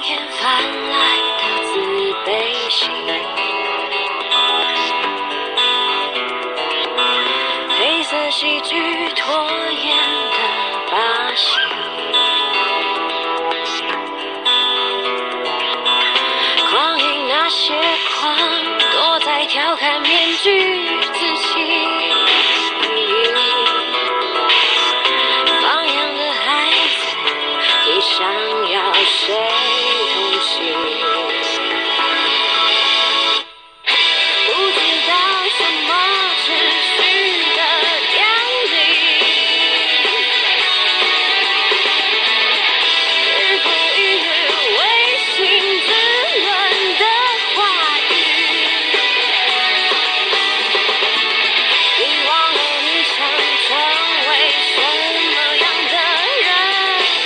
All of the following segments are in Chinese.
厌泛滥的自卑心，黑色戏剧拖延的把戏，狂饮那些狂，躲在调侃面具自己。放羊的孩子，你想要谁同行？不知道什么持续的凋零，日复一日违心之论的话语。你忘了你想成为什么样的人？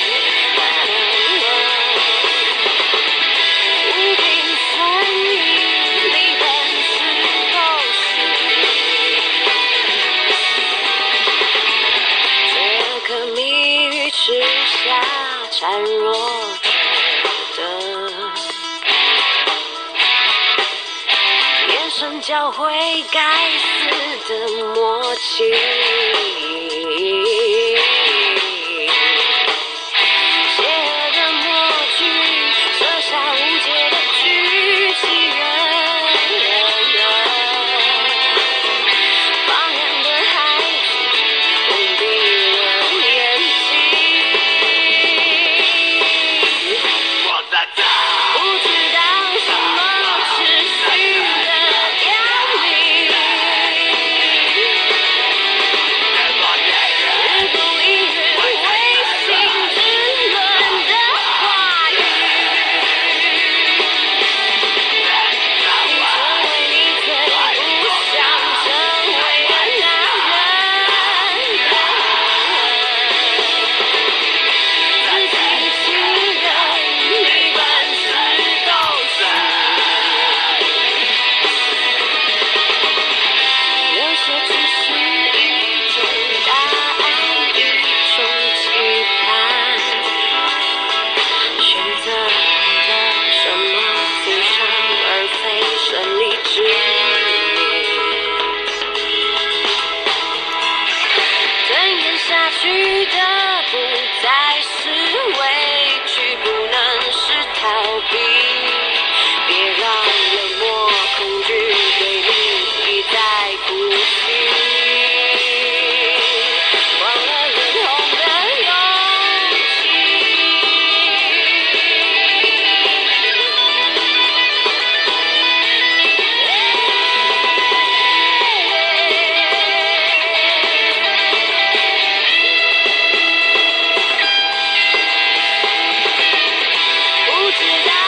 无病呻吟，你本是狗屎。这个谜语吃下孱弱的眼神，教会该死的默契。邪恶的默剧，设下无解的剧情人。放羊的孩子，封闭了眼睛。不知道什么持续的凋零，日复一日违心之论的话语。你成为你最不想成为的男人，自欺欺人，你本是狗屎。有些只是一种答案，一种期盼，选择了什么负伤，而非胜利之名。尊严下去的不再是畏惧，不能是逃避。别让冷漠、恐惧、对立一再不息，忘了认同的勇气。不知道